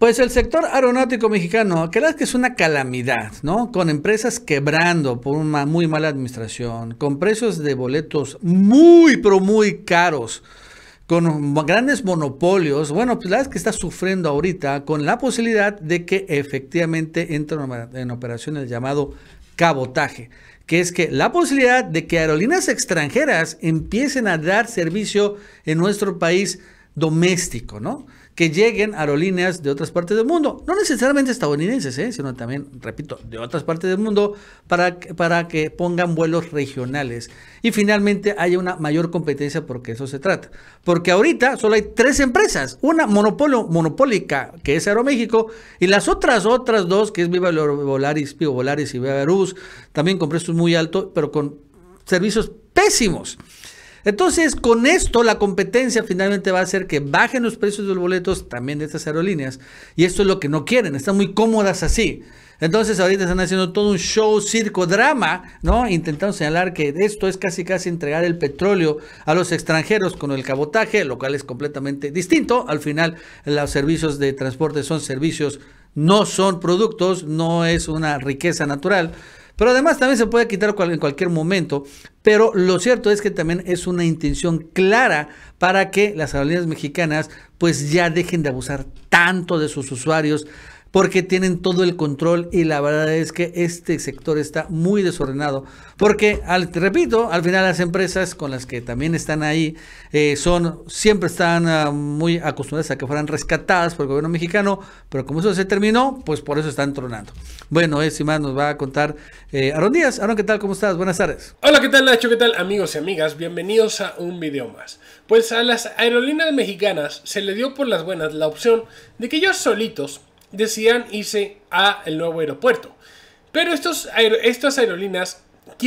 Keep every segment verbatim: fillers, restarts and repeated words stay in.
Pues el sector aeronáutico mexicano, que la verdad es que es una calamidad, ¿no? Con empresas quebrando por una muy mala administración, con precios de boletos muy, pero muy caros, con grandes monopolios. Bueno, pues la verdad es que está sufriendo ahorita con la posibilidad de que efectivamente entre en operación el llamado cabotaje, que es que la posibilidad de que aerolíneas extranjeras empiecen a dar servicio en nuestro país doméstico, ¿no? Que lleguen aerolíneas de otras partes del mundo, no necesariamente estadounidenses, ¿eh? Sino también, repito, de otras partes del mundo, para, para que pongan vuelos regionales y finalmente haya una mayor competencia, porque eso se trata. Porque ahorita solo hay tres empresas, una monopolio, monopólica, que es Aeroméxico, y las otras, otras dos, que es Viva Volaris, Viva Volaris y Viva Aerobús, también con precios muy altos, pero con servicios pésimos. Entonces, con esto la competencia finalmente va a hacer que bajen los precios de los boletos también de estas aerolíneas, y esto es lo que no quieren, están muy cómodas así. Entonces ahorita están haciendo todo un show, circo, drama, ¿no? Intentando señalar que esto es casi casi entregar el petróleo a los extranjeros con el cabotaje, lo cual es completamente distinto. Al final, los servicios de transporte son servicios, no son productos, no es una riqueza natural. Pero además también se puede quitar en cualquier momento, pero lo cierto es que también es una intención clara para que las aerolíneas mexicanas pues ya dejen de abusar tanto de sus usuarios, porque tienen todo el control, y la verdad es que este sector está muy desordenado, porque, al, te repito, al final las empresas con las que también están ahí eh, son, siempre están uh, muy acostumbradas a que fueran rescatadas por el gobierno mexicano, pero como eso se terminó, pues por eso están tronando. Bueno, es y más nos va a contar eh, Aaron Díaz. Aaron, ¿qué tal? ¿Cómo estás? Buenas tardes. Hola, ¿qué tal, Nacho? ¿Qué tal, amigos y amigas? Bienvenidos a un video más. Pues a las aerolíneas mexicanas se le dio por las buenas la opción de que ellos solitos decían irse a el nuevo aeropuerto. Pero estos aer estas aerolíneas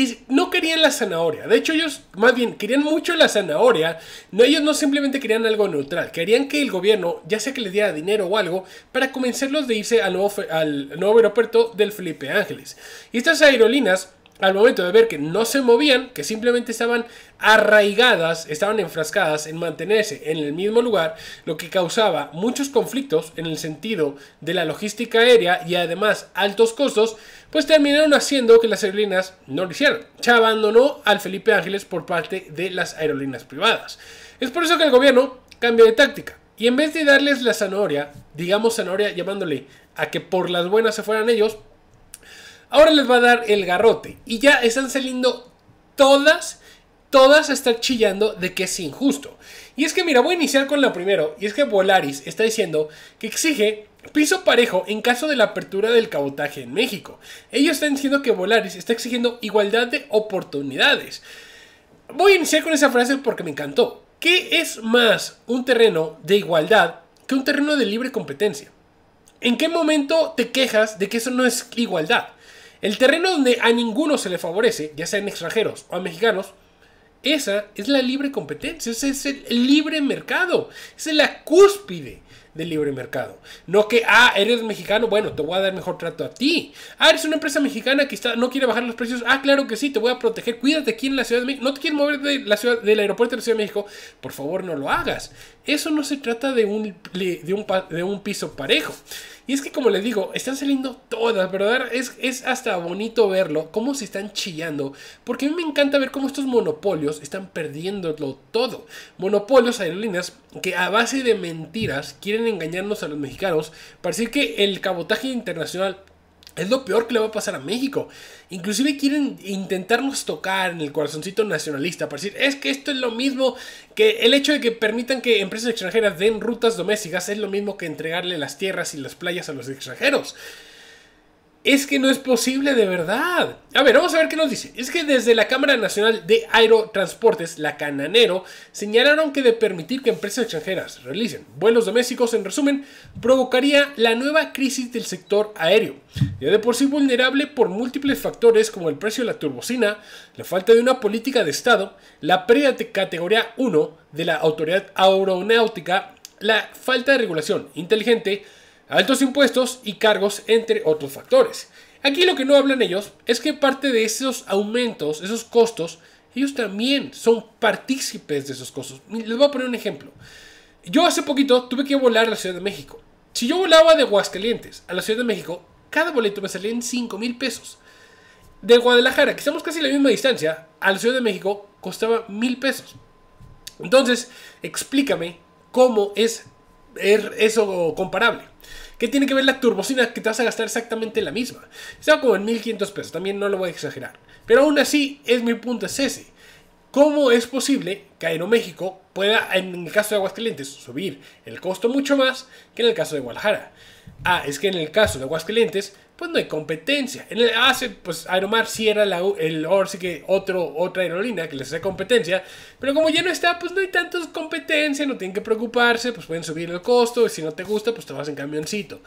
no querían la zanahoria. De hecho, ellos más bien querían mucho la zanahoria. No, ellos no simplemente querían algo neutral. Querían que el gobierno, ya sea que les diera dinero o algo, para convencerlos de irse al nuevo, al nuevo aeropuerto del Felipe Ángeles. Y estas aerolíneas, al momento de ver que no se movían, que simplemente estaban arraigadas, estaban enfrascadas en mantenerse en el mismo lugar, lo que causaba muchos conflictos en el sentido de la logística aérea y además altos costos, pues terminaron haciendo que las aerolíneas no lo hicieran. Se abandonó al Felipe Ángeles por parte de las aerolíneas privadas. Es por eso que el gobierno cambió de táctica. Y en vez de darles la zanahoria, digamos zanahoria llamándole a que por las buenas se fueran ellos, ahora les va a dar el garrote. Y ya están saliendo todas, todas a estar chillando de que es injusto. Y es que mira, voy a iniciar con la primero. Y es que Volaris está diciendo que exige piso parejo en caso de la apertura del cabotaje en México. Ellos están diciendo que Volaris está exigiendo igualdad de oportunidades. Voy a iniciar con esa frase porque me encantó. ¿Qué es más un terreno de igualdad que un terreno de libre competencia? ¿En qué momento te quejas de que eso no es igualdad? El terreno donde a ninguno se le favorece, ya sean extranjeros o a mexicanos, esa es la libre competencia, ese es el libre mercado, esa es la cúspide del libre mercado. No que, ah, eres mexicano, bueno, te voy a dar mejor trato a ti. Ah, eres una empresa mexicana que está, no quiere bajar los precios. Ah, claro que sí, te voy a proteger. Cuídate aquí en la Ciudad de México. No te quieres mover de la ciudad, del aeropuerto de la Ciudad de México. Por favor, no lo hagas. Eso no se trata de un, de un, de un piso parejo. Y es que, como les digo, están saliendo todas, ¿verdad? Es, es hasta bonito verlo, cómo se están chillando. Porque a mí me encanta ver cómo estos monopolios están perdiéndolo todo. Monopolios, aerolíneas, que a base de mentiras quieren engañarnos a los mexicanos para decir que el cabotaje internacional es lo peor que le va a pasar a México. Inclusive quieren intentarnos tocar en el corazoncito nacionalista para decir, es que esto es lo mismo que el hecho de que permitan que empresas extranjeras den rutas domésticas es lo mismo que entregarle las tierras y las playas a los extranjeros. Es que no es posible de verdad. A ver, vamos a ver qué nos dice. Es que desde la Cámara Nacional de Aerotransportes, la Cananero, señalaron que de permitir que empresas extranjeras realicen vuelos domésticos, en resumen, provocaría la nueva crisis del sector aéreo. Ya de por sí vulnerable por múltiples factores como el precio de la turbocina, la falta de una política de Estado, la pérdida de categoría uno de la Autoridad Aeronáutica, la falta de regulación inteligente, altos impuestos y cargos, entre otros factores. Aquí lo que no hablan ellos es que parte de esos aumentos, esos costos, ellos también son partícipes de esos costos. Les voy a poner un ejemplo. Yo hace poquito tuve que volar a la Ciudad de México. Si yo volaba de Aguascalientes a la Ciudad de México, cada boleto me salía en cinco mil pesos. De Guadalajara, que estamos casi a la misma distancia, a la Ciudad de México costaba mil pesos. Entonces, explícame cómo es eso comparable. ¿Qué tiene que ver la turbocina que te vas a gastar exactamente la misma? Estaba como en mil quinientos pesos, también no lo voy a exagerar. Pero aún así, es mi punto es ese. ¿Cómo es posible que Aeroméxico pueda, en el caso de Aguascalientes, subir el costo mucho más que en el caso de Guadalajara? Ah, es que en el caso de Aguascalientes, pues no hay competencia. En el hace, pues Aeromar sí era la, el, ahora sí que otro, otra aerolínea que les hace competencia, pero como ya no está, pues no hay tanta competencia, no tienen que preocuparse, pues pueden subir el costo, y si no te gusta, pues te vas en camioncito.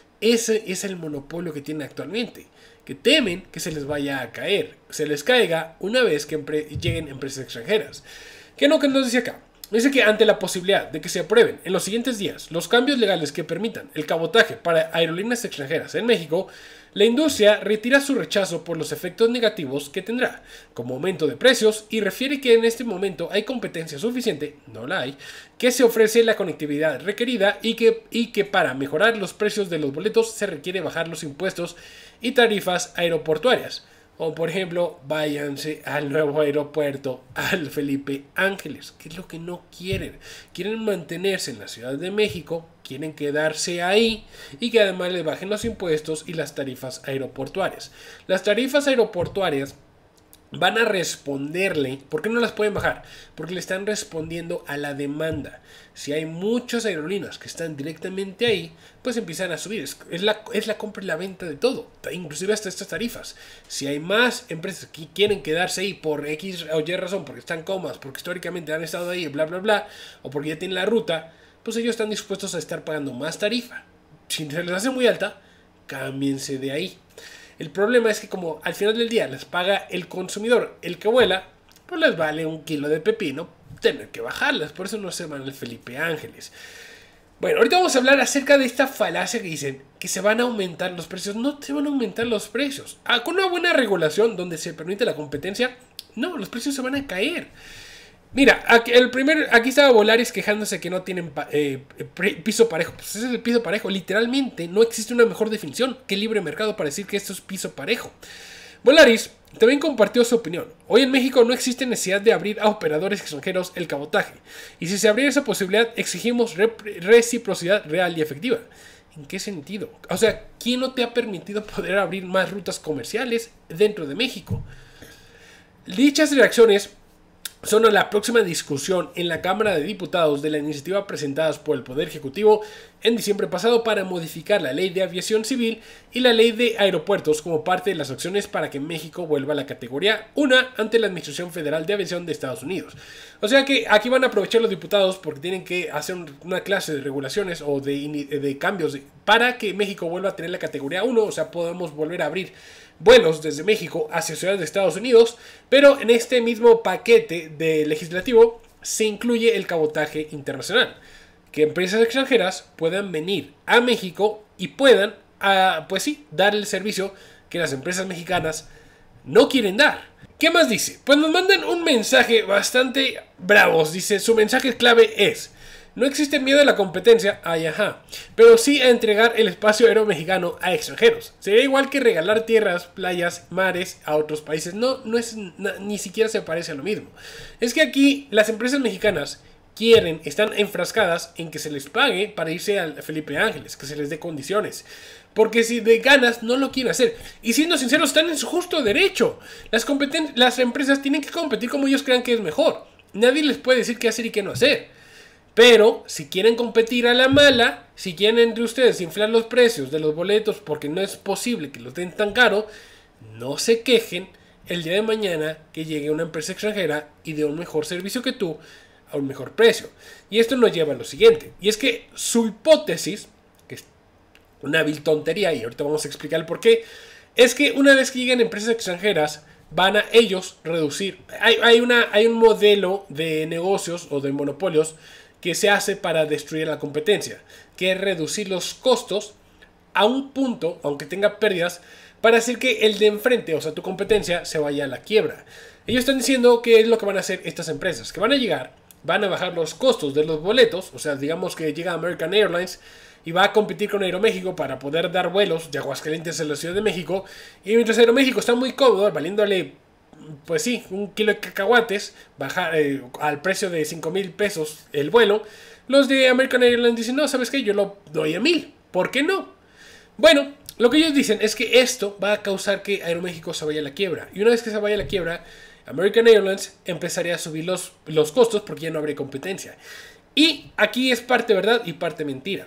Ese es el monopolio que tienen actualmente, que temen que se les vaya a caer, se les caiga una vez que empre lleguen empresas extranjeras. ¿Qué no que nos dice acá? Dice que ante la posibilidad de que se aprueben en los siguientes días los cambios legales que permitan el cabotaje para aerolíneas extranjeras en México, la industria retira su rechazo por los efectos negativos que tendrá, como aumento de precios, y refiere que en este momento hay competencia suficiente, no la hay, que se ofrece la conectividad requerida y que, y que para mejorar los precios de los boletos se requiere bajar los impuestos y tarifas aeroportuarias. O por ejemplo, váyanse al nuevo aeropuerto, al Felipe Ángeles, que es lo que no quieren. Quieren mantenerse en la Ciudad de México, quieren quedarse ahí y que además les bajen los impuestos y las tarifas aeroportuarias. Las tarifas aeroportuarias van a responderle. ¿Por qué no las pueden bajar? Porque le están respondiendo a la demanda. Si hay muchas aerolíneas que están directamente ahí, pues empiezan a subir. Es, es, la, es la compra y la venta de todo, inclusive hasta estas tarifas. Si hay más empresas que quieren quedarse ahí por X o Y razón, porque están cómodas, porque históricamente han estado ahí, bla, bla, bla, o porque ya tienen la ruta, pues ellos están dispuestos a estar pagando más tarifa. Si se les hace muy alta, cámbiense de ahí. El problema es que como al final del día les paga el consumidor, el que vuela, pues les vale un kilo de pepino tener que bajarlas. Por eso no se van al Felipe Ángeles. Bueno, ahorita vamos a hablar acerca de esta falacia que dicen que se van a aumentar los precios. No se van a aumentar los precios. Ah, con una buena regulación donde se permite la competencia, no, los precios se van a caer. Mira, aquí, el primer, aquí estaba Volaris quejándose que no tienen eh, piso parejo. Pues ese es el piso parejo. Literalmente no existe una mejor definición que libre mercado para decir que esto es piso parejo. Volaris también compartió su opinión. Hoy en México no existe necesidad de abrir a operadores extranjeros el cabotaje. Y si se abriera esa posibilidad, exigimos reciprocidad real y efectiva. ¿En qué sentido? O sea, ¿quién no te ha permitido poder abrir más rutas comerciales dentro de México? Dichas reacciones son a la próxima discusión en la Cámara de Diputados de la iniciativa presentada por el Poder Ejecutivo en diciembre pasado para modificar la Ley de Aviación Civil y la Ley de Aeropuertos como parte de las acciones para que México vuelva a la categoría uno ante la Administración Federal de Aviación de Estados Unidos. O sea que aquí van a aprovechar los diputados porque tienen que hacer una clase de regulaciones o de, de cambios para que México vuelva a tener la categoría uno, o sea, podamos volver a abrir vuelos desde México hacia ciudades de Estados Unidos, pero en este mismo paquete de legislativo se incluye el cabotaje internacional, que empresas extranjeras puedan venir a México y puedan, uh, pues sí, dar el servicio que las empresas mexicanas no quieren dar. ¿Qué más dice? Pues nos mandan un mensaje bastante bravos. Dice, su mensaje clave es: no existe miedo a la competencia, ay, ajá, pero sí a entregar el espacio aéreo mexicano a extranjeros. Sería igual que regalar tierras, playas, mares a otros países. No, no es, ni siquiera se parece a lo mismo. Es que aquí las empresas mexicanas quieren, están enfrascadas en que se les pague para irse al Felipe Ángeles, que se les dé condiciones. Porque si de ganas no lo quieren hacer. Y siendo sinceros, están en su justo derecho. Las, las empresas tienen que competir como ellos crean que es mejor. Nadie les puede decir qué hacer y qué no hacer. Pero si quieren competir a la mala, si quieren entre ustedes inflar los precios de los boletos porque no es posible que los den tan caro, no se quejen el día de mañana que llegue una empresa extranjera y dé un mejor servicio que tú a un mejor precio. Y esto nos lleva a lo siguiente, y es que su hipótesis, que es una vil tontería y ahorita vamos a explicar el por qué, es que una vez que lleguen empresas extranjeras van a ellos reducir. Hay, hay, una, hay un modelo de negocios o de monopolios que se hace para destruir la competencia, que es reducir los costos a un punto, aunque tenga pérdidas, para hacer que el de enfrente, o sea, tu competencia, se vaya a la quiebra. Ellos están diciendo que es lo que van a hacer estas empresas, que van a llegar, van a bajar los costos de los boletos, o sea, digamos que llega American Airlines y va a competir con Aeroméxico para poder dar vuelos de Aguascalientes a la Ciudad de México. Y mientras Aeroméxico está muy cómodo, valiéndole, pues sí, un kilo de cacahuates, bajar eh, al precio de cinco mil pesos el vuelo, los de American Airlines dicen, no, ¿sabes qué? Yo lo doy a mil. ¿Por qué no? Bueno, lo que ellos dicen es que esto va a causar que Aeroméxico se vaya a la quiebra. Y una vez que se vaya a la quiebra, American Airlines empezaría a subir los, los costos porque ya no habría competencia. Y aquí es parte verdad y parte mentira.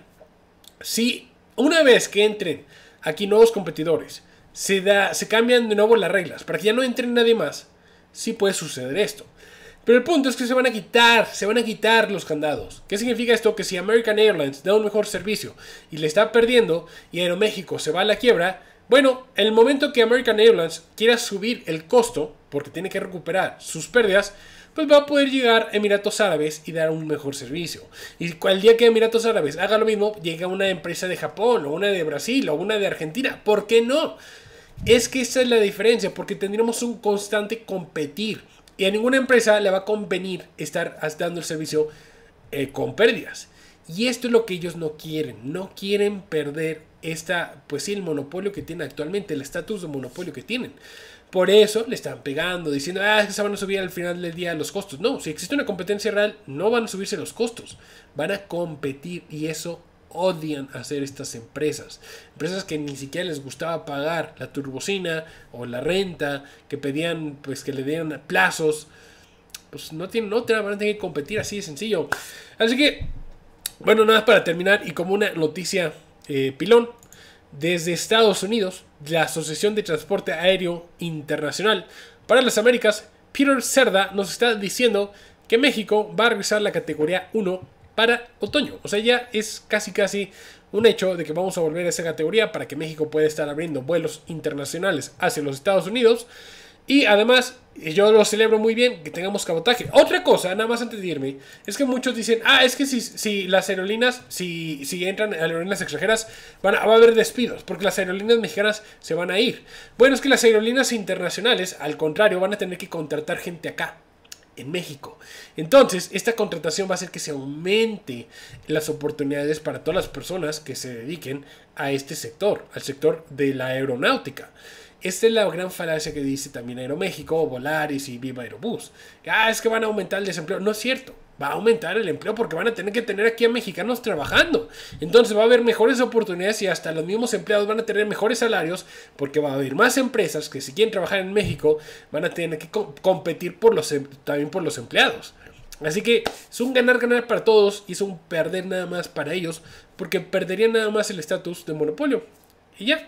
Si una vez que entren aquí nuevos competidores, se, da, se cambian de nuevo las reglas para que ya no entre nadie más, sí puede suceder esto. Pero el punto es que se van a quitar, se van a quitar los candados. ¿Qué significa esto? Que si American Airlines da un mejor servicio y le está perdiendo y Aeroméxico se va a la quiebra, bueno, en el momento que American Airlines quiera subir el costo, porque tiene que recuperar sus pérdidas, pues va a poder llegar a Emiratos Árabes y dar un mejor servicio. Y el día que Emiratos Árabes haga lo mismo, llega una empresa de Japón, o una de Brasil, o una de Argentina. ¿Por qué no? Es que esa es la diferencia, porque tendremos un constante competir. Y a ninguna empresa le va a convenir estar dando el servicio eh, con pérdidas. Y esto es lo que ellos no quieren. No quieren perder esta, pues sí, el monopolio que tienen actualmente, el estatus de monopolio que tienen. Por eso le están pegando, diciendo, ah, es que se van a subir al final del día los costos. No, si existe una competencia real, no van a subirse los costos. Van a competir y eso odian hacer estas empresas. Empresas que ni siquiera les gustaba pagar la turbocina o la renta, que pedían pues que le dieran plazos. Pues no tienen otra, van a tener que competir así de sencillo. Así que, bueno, nada más para terminar y como una noticia eh, pilón. Desde Estados Unidos, la Asociación de Transporte Aéreo Internacional para las Américas, Peter Cerda, nos está diciendo que México va a regresar la categoría uno para otoño. O sea, ya es casi casi un hecho de que vamos a volver a esa categoría para que México pueda estar abriendo vuelos internacionales hacia los Estados Unidos. Y además, yo lo celebro muy bien que tengamos cabotaje. Otra cosa, nada más antes de irme, es que muchos dicen, ah, es que si, si las aerolíneas, si, si entran aerolíneas extranjeras, van a, va a haber despidos, porque las aerolíneas mexicanas se van a ir. Bueno, es que las aerolíneas internacionales, al contrario, van a tener que contratar gente acá, en México. Entonces, esta contratación va a hacer que se aumente las oportunidades para todas las personas que se dediquen a este sector, al sector de la aeronáutica. Esta es la gran falacia que dice también Aeroméxico, Volaris y Viva Aerobús. Ah, es que van a aumentar el desempleo. No es cierto. Va a aumentar el empleo porque van a tener que tener aquí a mexicanos trabajando. Entonces va a haber mejores oportunidades y hasta los mismos empleados van a tener mejores salarios porque va a haber más empresas que si quieren trabajar en México van a tener que co- competir por los, también por los empleados. Así que es un ganar-ganar para todos y es un perder nada más para ellos porque perderían nada más el estatus de monopolio. Y ya.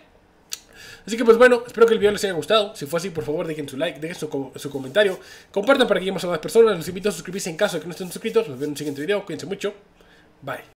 Así que pues bueno, espero que el video les haya gustado. Si fue así, por favor dejen su like, dejen su, su comentario, compartan para que lleguemos a más personas. Los invito a suscribirse en caso de que no estén suscritos. Nos vemos en un siguiente video, cuídense mucho, bye.